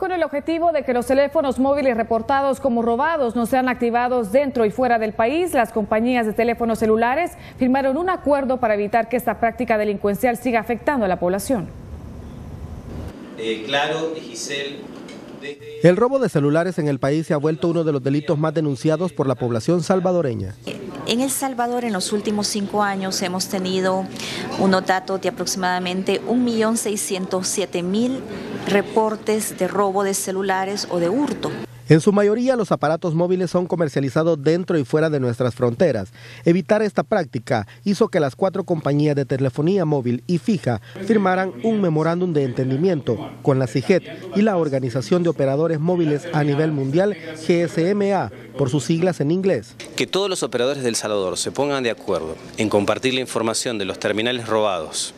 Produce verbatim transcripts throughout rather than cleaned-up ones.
con el objetivo de que los teléfonos móviles reportados como robados no sean activados dentro y fuera del país, las compañías de teléfonos celulares firmaron un acuerdo para evitar que esta práctica delincuencial siga afectando a la población. Eh, claro, Giselle. El robo de celulares en el país se ha vuelto uno de los delitos más denunciados por la población salvadoreña. En El Salvador, en los últimos cinco años, hemos tenido unos datos de aproximadamente un millón seiscientos siete mil reportes de robo de celulares o de hurto. En su mayoría, los aparatos móviles son comercializados dentro y fuera de nuestras fronteras. Evitar esta práctica hizo que las cuatro compañías de telefonía móvil y fija firmaran un memorándum de entendimiento con la CIGET y la Organización de Operadores Móviles a nivel mundial, G S M A, por sus siglas en inglés. Que todos los operadores de El Salvador se pongan de acuerdo en compartir la información de los terminales robados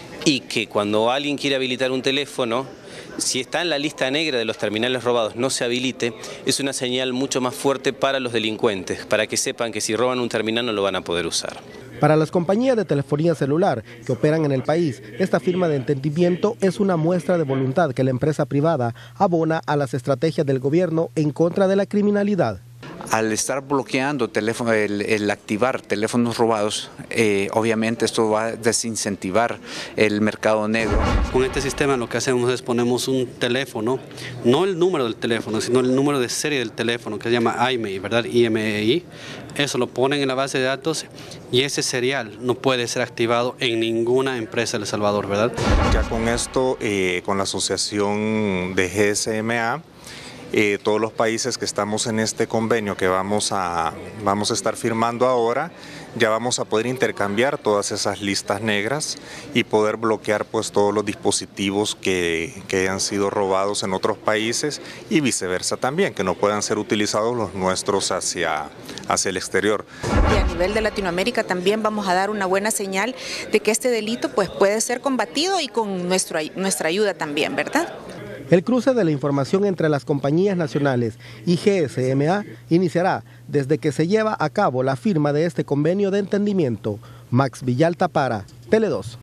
y que cuando alguien quiere habilitar un teléfono, si está en la lista negra de los terminales robados no se habilite, es una señal mucho más fuerte para los delincuentes, para que sepan que si roban un terminal no lo van a poder usar. Para las compañías de telefonía celular que operan en el país, esta firma de entendimiento es una muestra de voluntad que la empresa privada abona a las estrategias del gobierno en contra de la criminalidad. Al estar bloqueando teléfono, el, el activar teléfonos robados, eh, obviamente esto va a desincentivar el mercado negro. Con este sistema lo que hacemos es ponemos un teléfono, no el número del teléfono, sino el número de serie del teléfono, que se llama I M E I, ¿verdad? I M E I. Eso lo ponen en la base de datos y ese serial no puede ser activado en ninguna empresa de El Salvador, ¿verdad? Ya con esto, eh, con la asociación de G S M A, Eh, todos los países que estamos en este convenio que vamos a, vamos a estar firmando ahora, ya vamos a poder intercambiar todas esas listas negras y poder bloquear pues todos los dispositivos que, que hayan sido robados en otros países y viceversa también, que no puedan ser utilizados los nuestros hacia, hacia el exterior. Y a nivel de Latinoamérica también vamos a dar una buena señal de que este delito pues puede ser combatido y con nuestro, nuestra ayuda también, ¿verdad? El cruce de la información entre las compañías nacionales y G S M A iniciará desde que se lleva a cabo la firma de este convenio de entendimiento. Max Villalta para Tele dos.